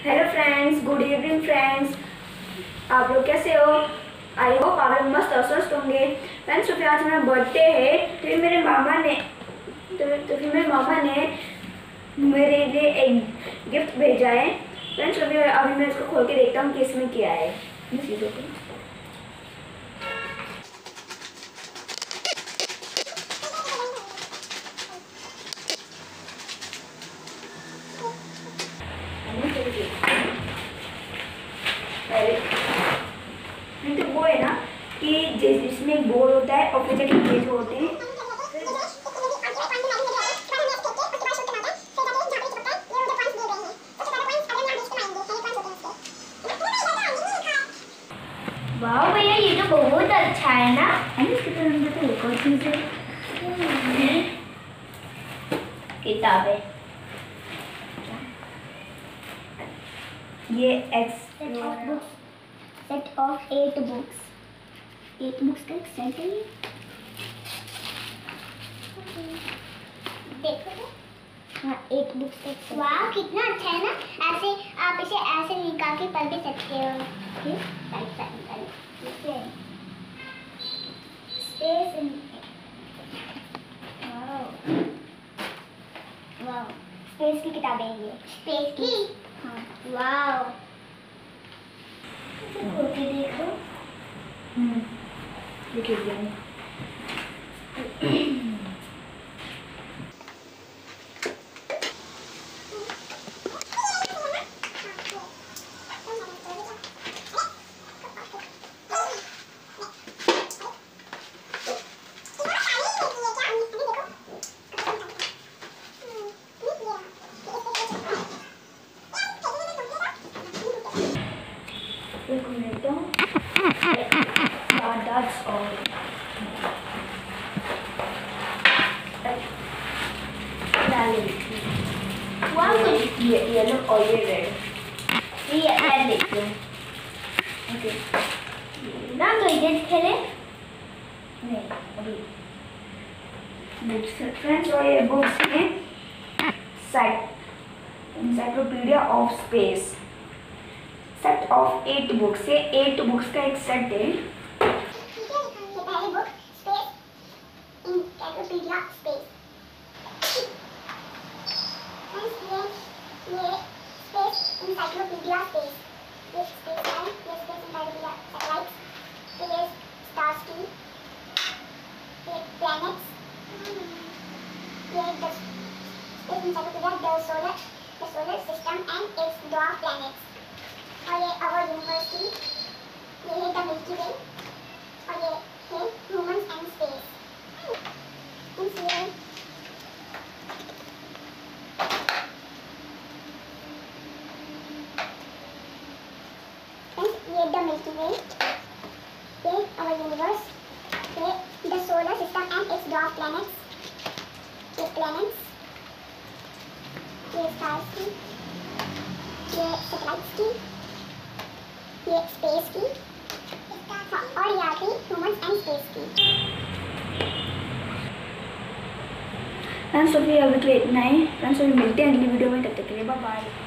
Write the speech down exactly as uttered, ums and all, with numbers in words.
Hello friends, good evening friends. आप लोग कैसे हो? आई होप आप लोग मस्त और स्वस्थ होंगे। फ्रेंड्स, तो फिर आज मेरा बर्थडे है, तो फिर मेरे मामा ने तो, तो फिर मेरे मामा ने मेरे लिए एक गिफ्ट भेजा है। फ्रेंड्स, अभी अभी मैं इसको खोल के देखता हूँ कि इसमें क्या है। तो वो है ना कि जिसमें एक बोर्ड होता है और फिर जाके जो होते हैं वाह भैया, ये तो बहुत अच्छा है ना। इसके अंदर तो एक और चीज है, किताबें। ये एक्स set of books, set of eight books, eight books का एक सेट है ये। देखो तो, हाँ एट बुक्स का एक सेट। वाह कितना अच्छा है ना। ऐसे आप इसे ऐसे निकाल के पढ़ भी सकते हो। ठीक, साइड साइड निकाल लीजिए। स्पेस इन, वाह वाह, स्पेस की किताबें हैं ये। स्पेस की, हाँ वाह। खोल के देखो। हम्म देखिए एक मिनट, that's all. वाह कुछ ये येलो और ये रेड। ये ऐड देखिए। ओके ना तो ये खेले नहीं अभी बुक्स फ्रेंड्स, और ये बुक्स हैं encyclopedia of space, set of eight books. ये एट बुक्स का एक सेट है। एनसाइक्लोपीडिया स्पेस, ये ये स्पेस एनसाइक्लोपीडिया स्पेस, ये स्पेस है, ये स्पेस एनसाइक्लोपीडिया सैटेलाइट्स, ये स्टार्स की, ये प्लैनेट्स, ये the space encyclopedia the solar the solar system and its dwarf planets, और ये आवर यूनिवर्स की, ये है द मिल्की वे, और ये है ह्यूमंस एंड स्पेस। ये द मिल्की वे, ये आवर यूनिवर्स, ये the solar system and its dwarf planets, ये प्लैनेट्स, ये स्टार्स की, ये सैटेलाइट्स की, ये स्पेस की, और यहाँ की ह्यूमंस एंड स्पेस की। फ्रेंड्स, तो फिर अभी तो इतना ही। फ्रेंड्स, अभी मिलते हैं अगली वीडियो में, तब तक के लिए बाय बाय।